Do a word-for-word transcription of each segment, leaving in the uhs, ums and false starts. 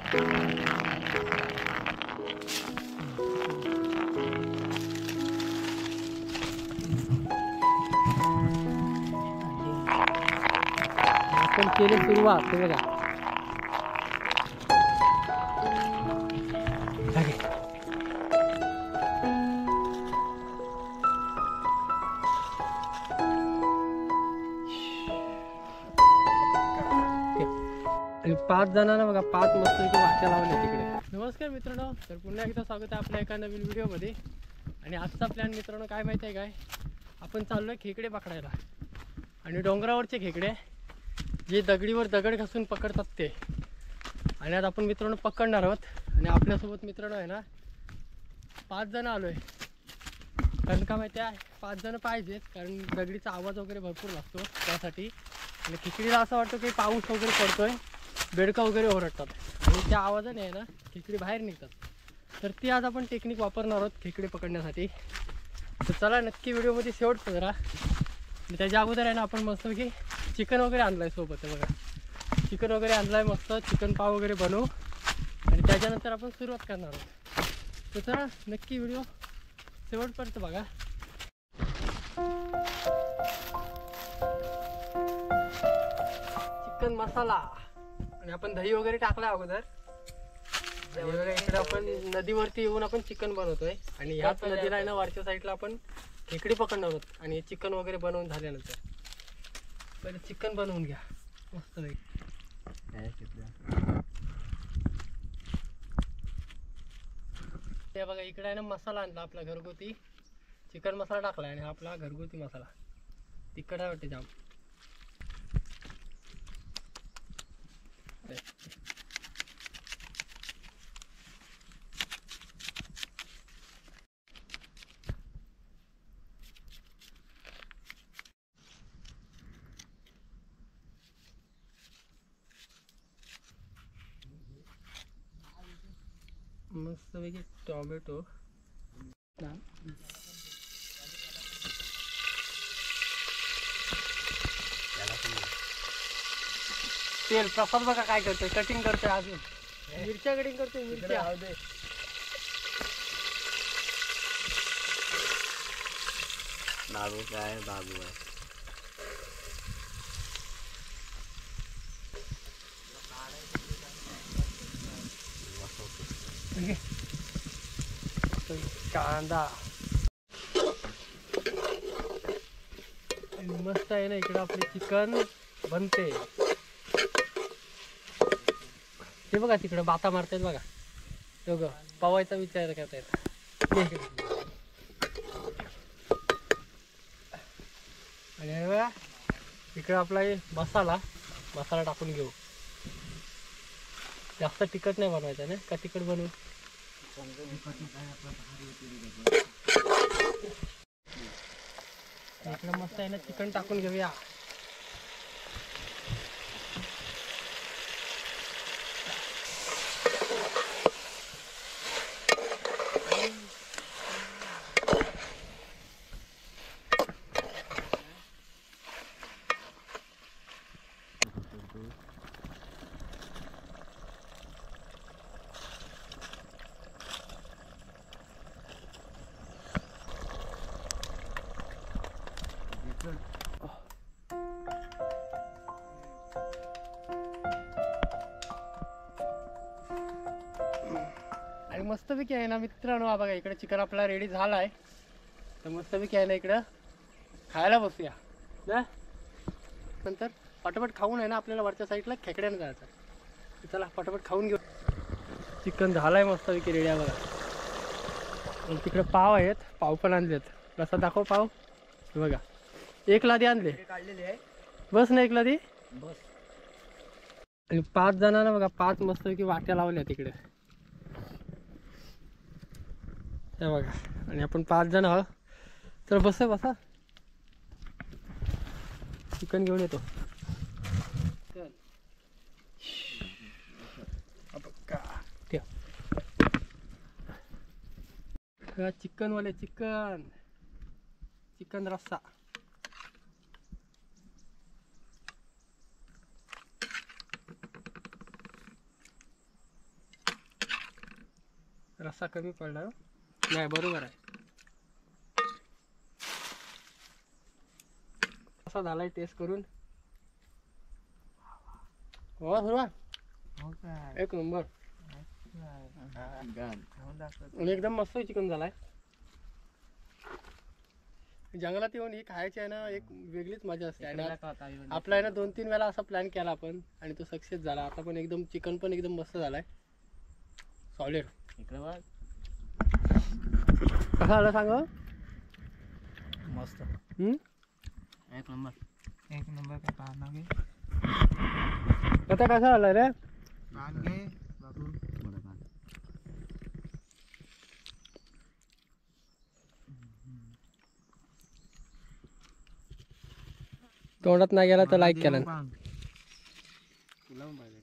आपण केली सुरुवात ते बघा. आणि पाच जणांना बघा पाच मस्त वाट्या लावल्या तिकडे. नमस्कार मित्रांनो, तर पुन्हा एकदा स्वागत आहे आपल्या एका नवीन व्हिडिओमध्ये. आणि आजचा प्लॅन मित्रांनो काय माहिती आहे काय, आपण चाललो आहे खेकडे पकडायला. आणि डोंगरावरचे खेकडे जे दगडीवर दगड घासून पकडतात ते. आणि आज आपण मित्रांनो पकडणार आहोत. आणि आपल्यासोबत मित्रांनो आहे ना पाच जण आलो आहे. कारण का माहिती आहे, पाच जण पाहिजेत, कारण दगडीचा आवाज वगैरे भरपूर लागतो त्यासाठी. आणि खेकडीला असं वाटतं की पाऊस वगैरे पडतोय, बेडका वगैरे ओरडतात आणि त्या आवाजाने आहे ना खेकडी बाहेर निघतात. तर ती आज आपण टेक्निक वापरणार आहोत खेकडे पकडण्यासाठी. तर चला नक्की व्हिडिओमध्ये शेवट करा. आणि त्याच्या अगोदर आहे ना आपण मस्तपैकी चिकन वगैरे आणलं आहे सोबत आहे बघा. चिकन वगैरे आणलं आहे, मस्त चिकन पाव वगैरे बनवू आणि त्याच्यानंतर आपण सुरुवात करणार आहोत. तर चला नक्की व्हिडिओ शेवटपर्यंत बघा. चिकन मसाला आणि आपण दही वगैरे टाकला अगोदर. इकडे आपण नदीवरती येऊन आपण चिकन बनवतोय आणि ह्याच नदीला आहे ना वरच्या साईडला आपण खेकडी पकडणार आहोत. आणि चिकन वगैरे बनवून झाल्यानंतर पहिले चिकन बनवून घ्या मस्त पैकी. ते बघा इकडे आहे ना मसाला आणला आपला घरगुती. चिकन मसाला टाकला आणि आपला घरगुती मसाला तिखट आहे वाटते जाम. मस्तपैकी टोमॅटो तेल. प्रसाद बघा काय करतोय, कटिंग करतोय, अजून मिरच्या कटिंग करतोय. मिरच्या बाबू काय बाबू आहे. कांदा मस्त आहे ना. इकडं आपले चिकन बनते. ते बघा तिकडं बाता मारतायत बघा. दोघं पवायचा विचार करतायत. आणि बघा इकडं आपला मसाला मसाला टाकून घेऊ. जास्त तिखट नाही बनवायचा ना, का तिखट बनवू. इकडं मस्त आहे ना चिकन टाकून घेऊया. आणि मस्तपैकी आहे ना मित्रांनो बघा इकडे चिकन आपला रेडी झाला आहे. तर मस्तपैकी आहे ना इकडं खायला बसूया ना. नंतर पटापट खाऊन आहे ना आपल्याला वरच्या साईडला खेकड्यानं जायचं. चला पटापट खाऊन घेऊ. चिकन झालं आहे मस्तपैकी रेडी आहे बघा. आणि तिकडे पाव आहेत, पाव पण आणलेत. कसा दाखव पाव. बघा एक लादी आणले काढलेली आहे बस ना, एक लादी बस. आणि पाच जणांना बघा पाच मस्तपैकी वाट्या लावल्या तिकडे त्या बघा. आणि आपण पाच जण आहोत. तर बस बसा चिकन घेऊन येतो. चिकन वाले चिकन चिकन रस्सा. रस्सा कमी पडला ना? नाही बरोबर आहे. कसा झालाय टेस्ट करून? हो सुरुवा एक नंबर आणि एकदम मस्त चिकन झालाय. जंगलात येऊन ही खायची आहे ना, एक वेगळीच मजा असते. आणि आपला आहे ना दोन तीन वेळा असा प्लॅन केला आपण आणि तो सक्सेस झाला. आता पण एकदम चिकन पण एकदम मस्त झालाय, सॉलिड. इकडे बघ कसा आला सांग. मस्त हम्म एक नंबर एक नंबर काय पाहणार घे आता कसा आला रे? पान घे बाबू थोडं पान. तोंडात नाही गेला तर लाईक केला. तुला पण पाहिजे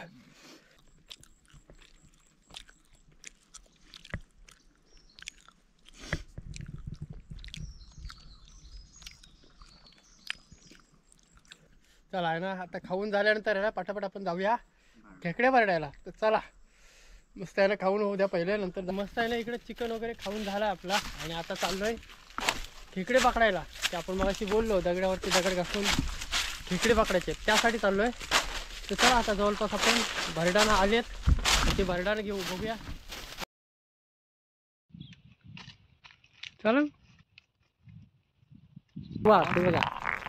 चला आहे ना, आता खाऊन झाल्यानंतर आहे ना पटापट आपण जाऊया खेकडे भरडायला. तर चला मस्त आहे ना, खाऊन होऊ द्या पहिले, नंतर मस्त आहे ना. इकडे चिकन वगैरे खाऊन झाला आपला आणि आता चाललोय खेकडे पकडायला. ते आपण मगाशी बोललो दगडावरती दगड घासून खेकडे पकडायचे, त्यासाठी चाललोय. तर चला आता जवळपास आपण भरडाना आलेत, ते भरडाना घेऊ, बघूया. चला वा ते बघा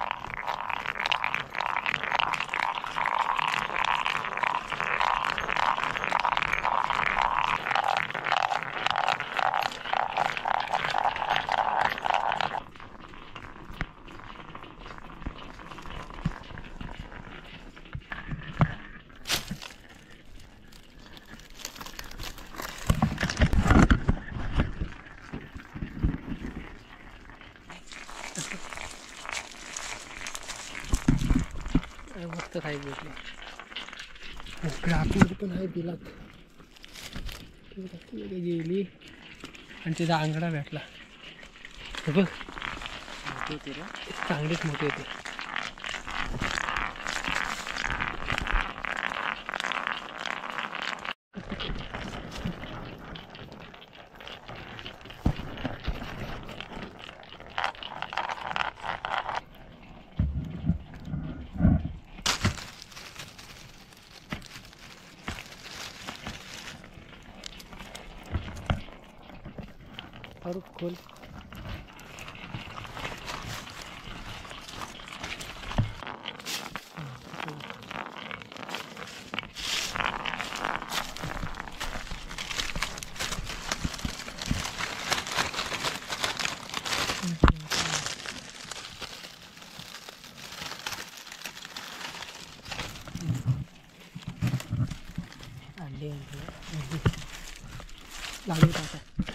मस्त साईज भेटली. इकडे आतमध्ये पण आहे बिलात गेली आणि तिचा आंगडा भेटला. हे बघ चांगलीच मोठी होती. फारूक खोल. लागली टाका.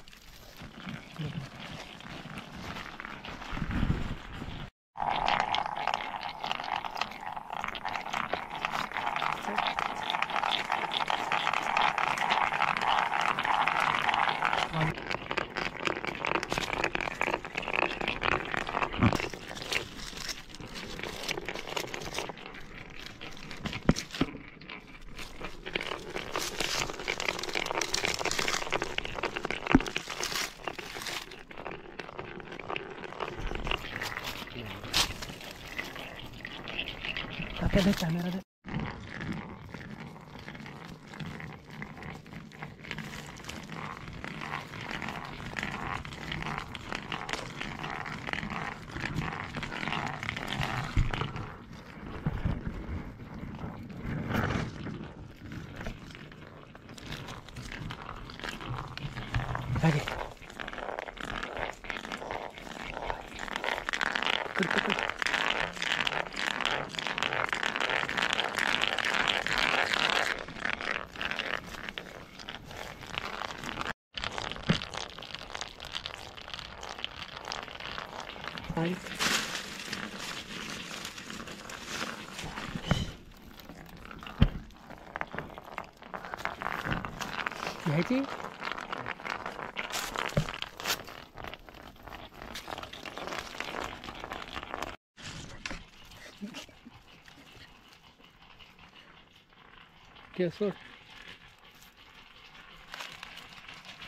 Pakai deh kamera deh. Lagi. Kut, kut, kut. Balik. घ्यायची सोड.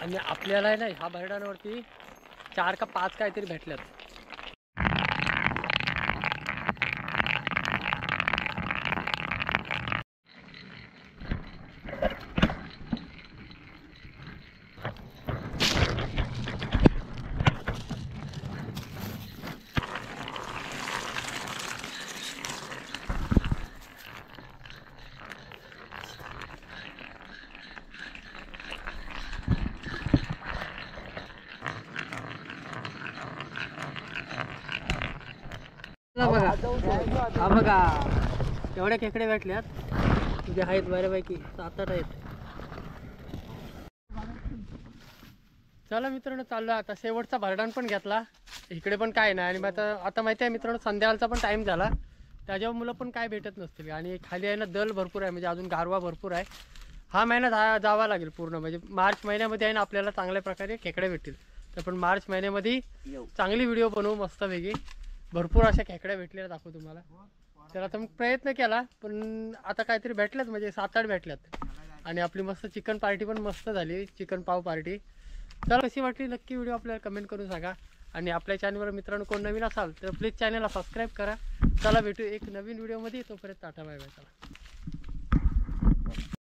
आणि आपल्याला नाही ह्या भरडांवरती चार का पाच काहीतरी भेटल्यात. बघा हा बघा एवढ्या खेकडे भेटल्यात. तुझे आहेत बऱ्यापैकी सात आठ आहेत. चला मित्रांनो चाललो आता शेवटचा भरडान पण घेतला. इकडे पण काय नाही आणि आता आता माहिती आहे मित्रांनो संध्याकाळचा पण टाईम झाला. त्याच्यावर मुलं पण काय भेटत नसतील आणि खाली आहे ना दल भरपूर आहे म्हणजे अजून गारवा भरपूर आहे. हा महिना जा जावा लागेल पूर्ण म्हणजे मार्च महिन्यामध्ये आहे ना आपल्याला चांगल्या प्रकारे खेकडे भेटतील. तर पण मार्च महिन्यामध्ये चांगली व्हिडिओ बनवू मस्तपैकी. भरपूर अशा खेकड्या भेटलेल्या दाखवू तुम्हाला. तर आता मी प्रयत्न केला पण आता काहीतरी भेटल्यात म्हणजे सात आठ भेटल्यात. आणि आपली मस्त चिकन पार्टी पण मस्त झाली. चिकन पाव पार्टी. तर कशी वाटली नक्की व्हिडिओ आपल्याला कमेंट करून सांगा. आणि आपल्या चॅनलवर मित्रांनो कोण नवीन असाल तर प्लीज चॅनलला सबस्क्राईब करा. चला भेटू एक नवीन व्हिडिओमध्ये. तोपर्यंत टाटा बाय बाय. चला.